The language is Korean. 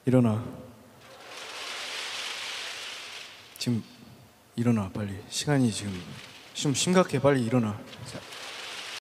일어나. 지금 일어나 빨리. 시간이 지금 좀 심각해. 빨리 일어나. 자,